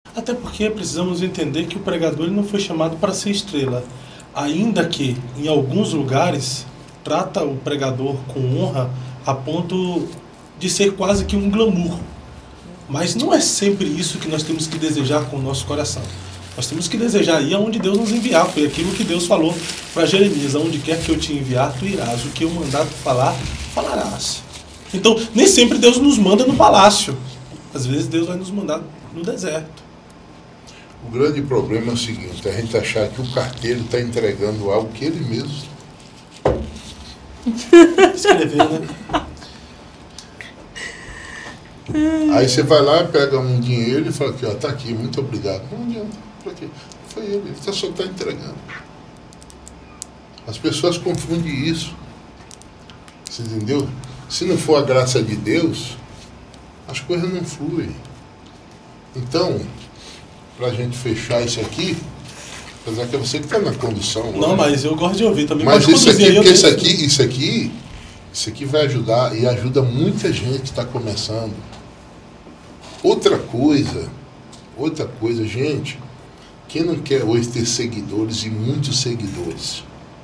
Até porque precisamos entender que o pregador ele não foi chamado para ser estrela. Ainda que, em alguns lugares, trata o pregador com honra a ponto de ser quase que um glamour. Mas não é sempre isso que nós temos que desejar com o nosso coração. Nós temos que desejar ir aonde Deus nos enviar. Foi aquilo que Deus falou para Jeremias: aonde quer que eu te enviar, tu irás. O que eu mandar tu falar, falarás. Então, nem sempre Deus nos manda no palácio. Às vezes Deus vai nos mandar no deserto. O grande problema é o seguinte: a gente achar que o carteiro está entregando algo que ele mesmo escreveu, né? Aí você vai lá, pega um dinheiro e fala aqui, ó, tá aqui, muito obrigado. Não adianta, pra quê? Foi ele só está entregando. As pessoas confundem isso. Você entendeu? Se não for a graça de Deus, as coisas não fluem. Então, para a gente fechar isso aqui, apesar que é você que está na condução. Não, mas eu gosto de ouvir também. Mas isso aqui, porque isso aqui vai ajudar e ajuda muita gente que está começando. Outra coisa, gente, quem não quer hoje ter seguidores e muitos seguidores?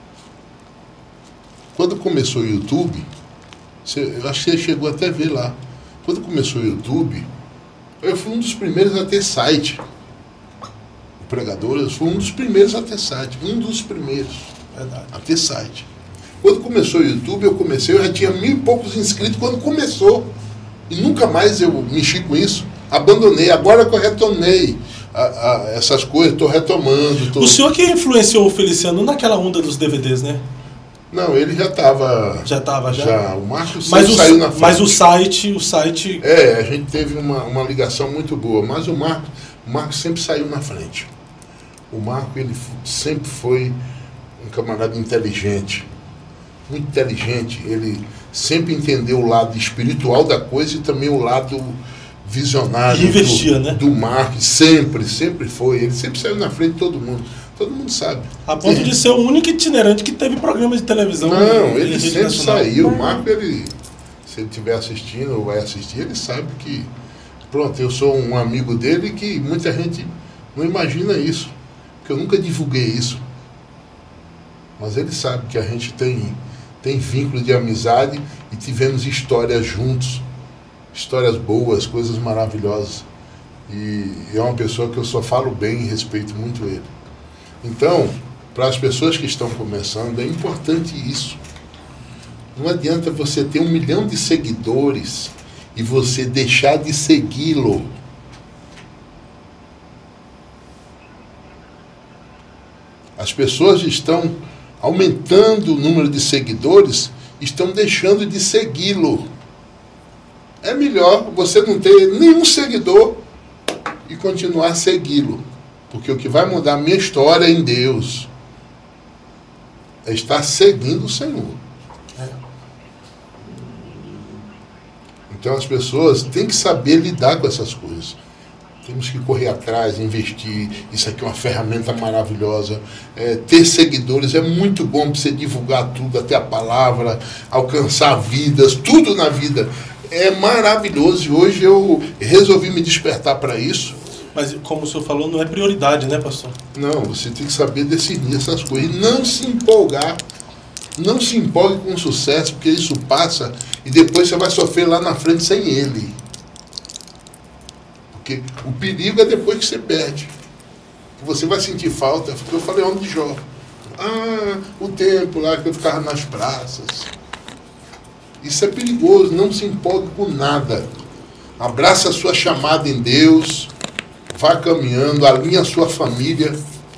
Quando começou o YouTube, eu acho que você chegou até a ver lá. Quando começou o YouTube, eu fui um dos primeiros a ter site. O pregador, eu fui um dos primeiros a ter site. Um dos primeiros a ter site. Quando começou o YouTube, eu já tinha 1000 e poucos inscritos quando começou. E nunca mais eu mexi com isso. Abandonei. Agora que eu retornei essas coisas, estou retomando. O senhor que influenciou o Feliciano naquela onda dos DVDs, né? Não, ele já estava. Já estava, já. O Marcos saiu na frente. Mas o site... É, a gente teve uma ligação muito boa. Mas o Marcos sempre saiu na frente. O Marcos, ele sempre foi um camarada inteligente. Muito inteligente. Ele sempre entendeu o lado espiritual da coisa e também o lado visionário do Marcos. Sempre foi. Ele sempre saiu na frente de todo mundo. Todo mundo sabe. A ponto de ser o único itinerante que teve programa de televisão. Não, ele sempre saiu. O Marco, se ele estiver assistindo ou vai assistir, ele sabe que... Pronto, eu sou um amigo dele que muita gente não imagina isso. Porque eu nunca divulguei isso. Mas ele sabe que a gente tem vínculo de amizade e tivemos histórias juntos. Histórias boas, coisas maravilhosas. E é uma pessoa que eu só falo bem e respeito muito ele. Então, para as pessoas que estão começando, é importante isso. Não adianta você ter 1 milhão de seguidores e você deixar de segui-lo. As pessoas estão aumentando o número de seguidores, estão deixando de segui-lo. É melhor você não ter nenhum seguidor e continuar a segui-lo. Porque o que vai mudar a minha história em Deus é estar seguindo o Senhor. Então as pessoas têm que saber lidar com essas coisas. Temos que correr atrás, investir. Isso aqui é uma ferramenta maravilhosa. Ter seguidores é muito bom para você divulgar tudo, até a palavra, alcançar vidas, tudo na vida. É maravilhoso. E hoje eu resolvi me despertar para isso. Mas, como o senhor falou, não é prioridade, né, pastor? Não, você tem que saber decidir essas coisas. E não se empolgar. Não se empolgue com o sucesso, porque isso passa e depois você vai sofrer lá na frente sem ele. Porque o perigo é depois que você perde. Você vai sentir falta. Eu falei ontem de Jó. O tempo lá que eu ficava nas praças. Isso é perigoso. Não se empolgue com nada. Abraça a sua chamada em Deus. Vá caminhando, alinha a sua família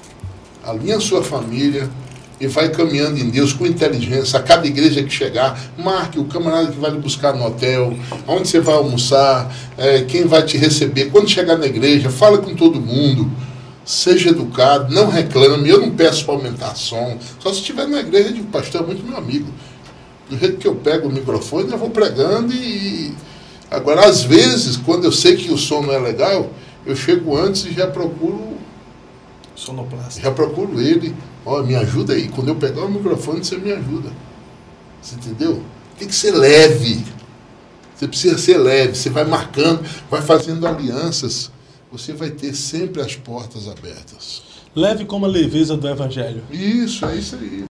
e vai caminhando em Deus com inteligência. A cada igreja que chegar, marque o camarada que vai lhe buscar no hotel, onde você vai almoçar, quem vai te receber. Quando chegar na igreja, fala com todo mundo, seja educado, não reclame. Eu não peço para aumentar som, só se estiver na igreja de pastor, é muito meu amigo. Do jeito que eu pego o microfone, eu vou pregando e... Agora, às vezes, quando eu sei que o som não é legal, eu chego antes e já procuro sonoplasta. Já procuro ele. Me ajuda aí. Quando eu pegar o microfone, você me ajuda. Você entendeu? Tem que ser leve. Você precisa ser leve. Você vai marcando, vai fazendo alianças. você vai ter sempre as portas abertas. Leve como a leveza do Evangelho. Isso, é isso aí.